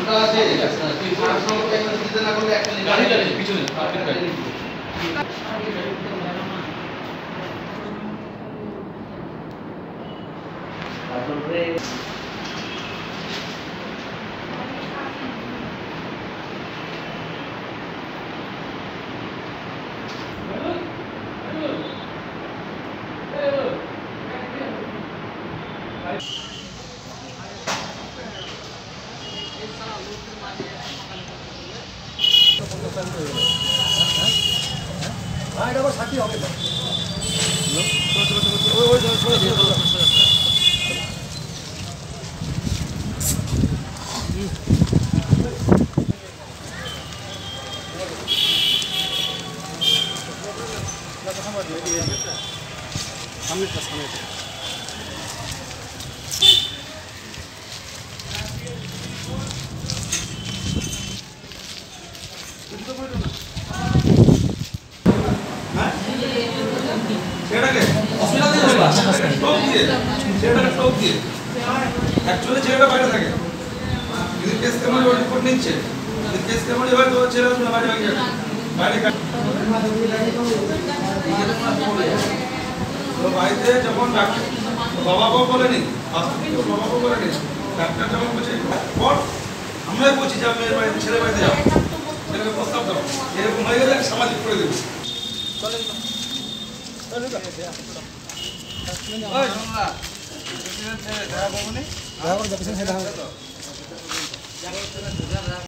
এটা আবার সাথী হবে না সামনেটা সামনেটা ছেলেটাকে হসপিটাল দিয়ে যাবে টোপ দিয়ে ছেলেটাকে টোপ দিয়ে অ্যাকচুয়ালি ছেলেটা বাইরে থাকে যদি কেস কেমন রিপোর্ট নিচ্ছে যদি কেস কেমন হয় তো ছেলে শুনে বাইরে হয়ে যাবে বাইরে তো বাড়িতে যখন ডাক্তার বাবাও বলেনি বাবাও বলেনি ডাক্তার যখন বলছে পর আমরাই বলছি যে মেয়ের বাড়িতে ছেলে বাড়িতে যাও ছেলেকে প্রস্তাব দাও এরকম হয়ে গেলে সামাজিক করে দেবো দেখা